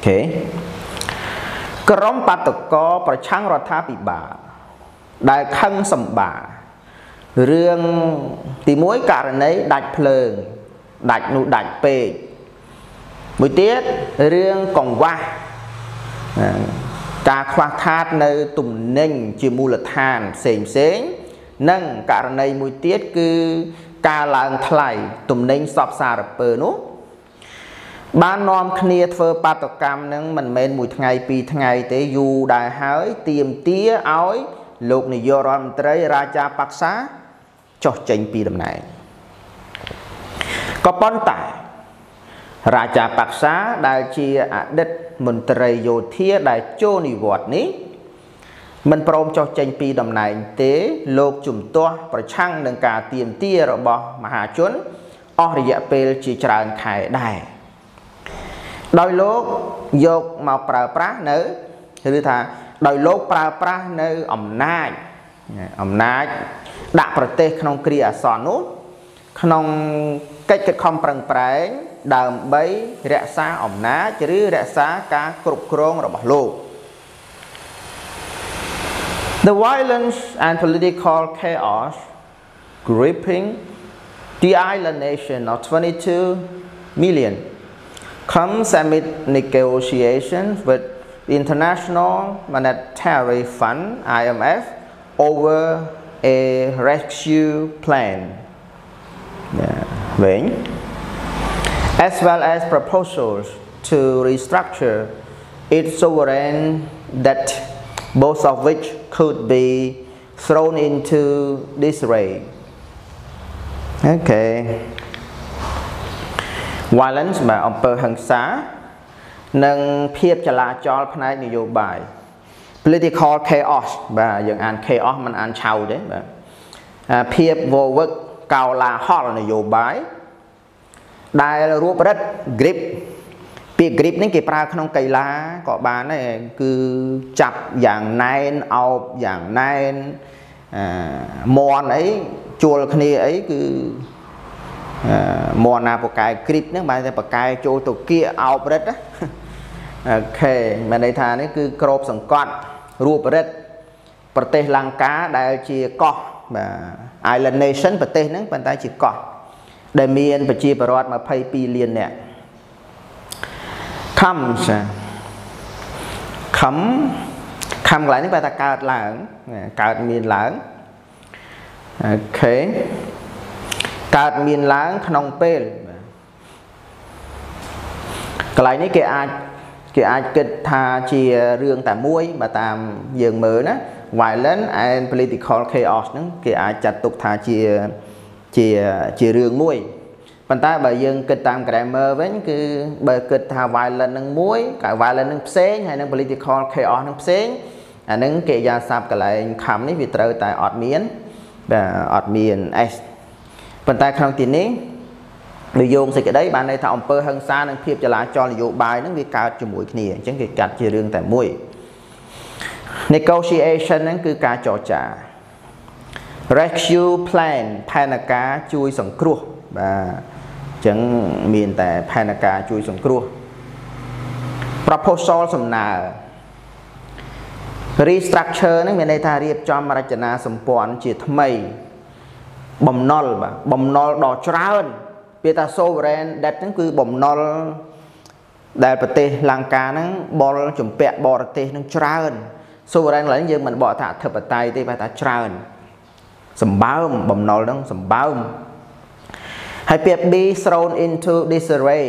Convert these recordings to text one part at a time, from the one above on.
ក្រុមបាតុករប្រឆាំងរដ្ឋាភិបាលដែលខឹងសម្បារឿងទី1ករណីដាច់ភ្លើងដាច់នោះដាច់ពេកមួយទៀតរឿងកង្វះការខ្វះខាតនៅទំនិញជាមូលដ្ឋានផ្សេងនិងករណីមួយទៀតគឺការឡើងថ្លៃទំនិញសពសារពើនោះបាននាំគ្នាធ្វើបាតុកម្មនឹងមិនមែនមួយថ្ងៃពីរថ្ងៃទេយូរដែរហើយទាមទារឲ្យលោកនាយករដ្ឋមន្ត្រីរាជាបក្សាចុះចេញពីតំណែងក៏ប៉ុន្តែរាជាបក្សាដែលជាអតីតមន្ត្រីយោធាដែលចូលនិវត្តន៍នេះមិនព្រមចុះចេញពីតំណែងទេលោកជំទាស់ប្រឆាំងនឹងការទាមទាររបស់មហាជនអស់រយៈពេលជាច្រើនខែដែរដោយលោកយកមកប្រើប្រាស់នៅឬថាដោយលោកប្រើប្រាស់នៅអំណាចដាក់ប្រទេសក្នុងគ្រាអាសន្ននោះក្នុងកិច្ចខិតខំប្រឹងប្រែងដើម្បីរក្សាអំណាចឬរក្សាការគ្រប់គ្រងរបស់លោក The violence and political chaos gripping the island nation of 22 million comes amid negotiations with the International Monetary Fund (IMF) over a rescue plan, as well as proposals to restructure its sovereign debt, both of which could be thrown into disarray. Okay. Violence បាទអំពើហិង្សានិងភាពចលាចលផ្នែកនយោបាយ political chaos បាទយើងអាន chaos មិនអានឆៅទេបាទភាពវឹកកោឡាហលនយោបាយដែលរួបរិទ្ធ grip ពាក្យ grip នេះគេប្រើក្នុងកីឡាក៏បានដែរគឺចាប់យ៉ាងណែនអោបយ៉ាងណែនមន់អីជួលគ្នាអីគឺមណាបកែគ្រីបហ្នឹងបែរតែបកែចូលទៅគៀអោបរិទ្ធអូខេមានន័យថានេះគឺក្របសង្កត់រូបរិទ្ធប្រទេសលង្កាដែលជាកោះបាទ Island Nation ប្រទេសហ្នឹងប៉ុន្តែជាកោះដែលមានប្រជាពលរដ្ឋ22លាននាក់ខំកន្លែងនេះបែរតែកើតឡើងកើតមានឡើងអូខេកើតមានឡើងក្នុងពេលកន្លែងនេះគេអាចគិតថាជារឿងតែមួយបើតាមយើងមើលណា violence and political chaos ហ្នឹងគេអាចចាត់ទុកថាជារឿងមួយប៉ុន្តែបើយើងគិតតាម grammar វិញគឺបើគិតថា violence ហ្នឹងមួយក៏ violence ហ្នឹងផ្សេងហើយនឹង political chaos ហ្នឹងផ្សេងអាហ្នឹងគេយ៉ាស័ព្ទកន្លែងខំនេះវាត្រូវតែអត់មានបាទអត់មាន s ប៉ុន្តែក្នុងទីនេះដោយយោងសេចក្តីបានន័យថាអំពើហិង្សានិងភាពចលាចលនយោបាយហ្នឹងវាកើតជាមួយគ្នាអញ្ចឹងគេកាត់ជារឿងតែមួយ negotiation ហ្នឹងគឺការចរចា rescue plan ផែនការជួយសង្គ្រោះបាទអញ្ចឹងមានតែផែនការជួយសង្គ្រោះ proposal សំណើ restructure ហ្នឹងមានន័យថារៀបចំរចនាសម្ព័ន្ធជាថ្មីបំណុលបាទបំណុលដ៏ច្រើនពាក្យថា sovereign debt ហ្នឹងគឺបំណុលដែលប្រទេសលង្កាហ្នឹងបលជំពាក់បរទេសហ្នឹងច្រើន sovereign ឡើយយើងមិនបកថាអធិបតេយ្យទេបែរថាច្រើនសម្បើមបំណុលហ្នឹងសម្បើមហើយពាក្យ be thrown into disarray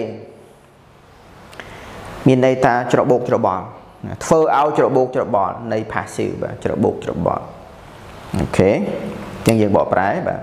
មានន័យថាច្របូកច្របល់ធ្វើឲ្យច្របូកច្របល់នៃ passive បាទច្របូកច្របល់អូខេអញ្ចឹងយើងបកប្រែបាទ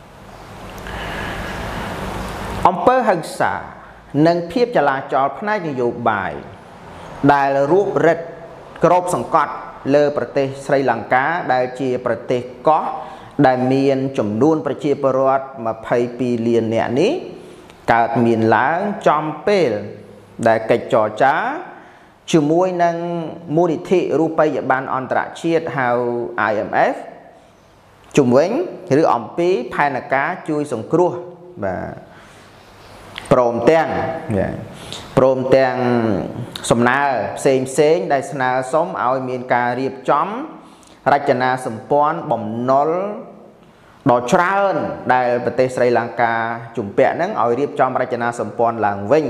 អំពើហិង្សានិងភាពចលាចលផ្នែកនយោបាយដែលរួបរិទ្ធក្របសង្កត់លើប្រទេសស្រីលង្កាដែលជាប្រទេសកោះដែលមានចំនួនប្រជាពលរដ្ឋ22លាននាក់នេះកើតមានឡើងចំពេលដែលកិច្ចចរចាជាមួយនឹងមូលនិធិរូបិយប័ណ្ណអន្តរជាតិហៅ IMF ជំវិញឬអំពីផែនការជួយសង្គ្រោះបាទព្រមទាំងព្រមទាំងសំណើផ្សេងដែលស្នើសុំឲ្យមានការរៀបចំរចនាសម្ព័ន្ធបំណុលដ៏ច្រើនដែលប្រទេសស្រីលង្កាជំពាក់ហ្នឹងឲ្យរៀបចំរចនាសម្ព័ន្ធឡើងវិញ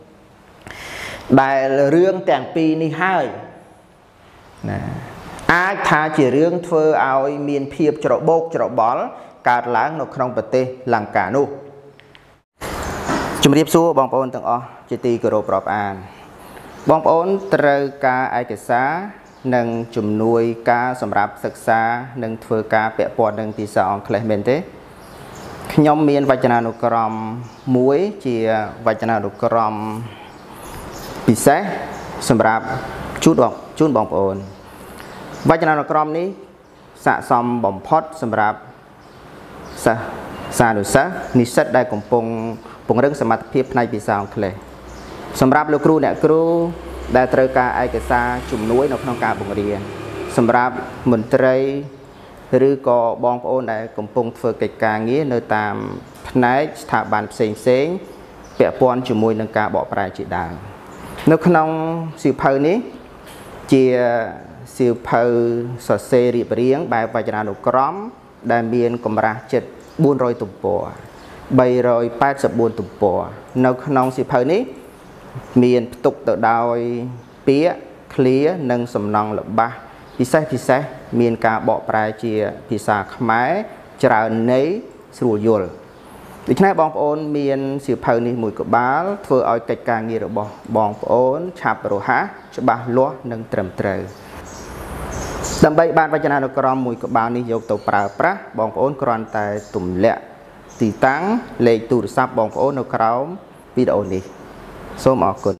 ដែលរឿងទាំងពីរនេះហើយណាអាចថាជារឿងធ្វើឲ្យមានភាពច្របូកច្របល់កើតឡើងនៅក្នុងប្រទេសលង្កានោះជំរាបសួរបងប្អូនទាំងអស់ជាទីគោរពរាប់អានបងប្អូនត្រូវការឯកសារនិងជំនួយការសម្រាប់សិក្សានិងធ្វើការពាក់ព័ន្ធនឹងភាសាអង់គ្លេសមែនទេខ្ញុំមានវចនានុក្រមមួយជាវចនានុក្រមពិសេសសម្រាប់ជូនបងប្អូនវចនានុក្រមនេះស័ក្តិសមបំផុតសម្រាប់សិស្សសានុសិស្សនិស្សិតដែលកំពុងពង្រឹងសមត្ថភាពផ្នែកភាសាអង់គ្លេសសម្រាប់លោកគ្រូអ្នកគ្រូដែលត្រូវការឯកសារជំនួយនៅក្នុងការបង្រៀនសម្រាប់មន្ត្រីឬក៏បងប្អូនដែលកំពុងធ្វើកិច្ចការងារនៅតាមផ្នែកស្ថាប័នផ្សេងពាក់ព័ន្ធជាមួយនឹងការបកប្រែជាដើមនៅក្នុងសៀវភៅនេះជាសៀវភៅសរសេររៀបរៀងបែបវចនានុក្រមដែលមានកម្រាស់ជិត400ទំព័រ384ទំព័រនៅក្នុងសៀវភៅនេះមានផ្ទុកទៅដោយពាក្យឃ្លានិងសំណង់ល្បះពិសេសមានការបកប្រែជាភាសាខ្មែរច្រើនន័យស្រួលយល់ដូច្នេះបងប្អូនមានសៀវភៅនេះមួយក្បាលធ្វើឲ្យកិច្ចការងាររបស់បងប្អូនឆាប់រហ័សច្បាស់លាស់និងត្រឹមត្រូវដើម្បីបានវចនានុក្រមមួយក្បាលនេះយកទៅប្រើប្រាស់បងប្អូនគ្រាន់តែទម្លាក់ទីតាំងលេខទូរស័ព្ទបងប្អូននៅក្រោមវីដេអូនេះសូមអរគុណ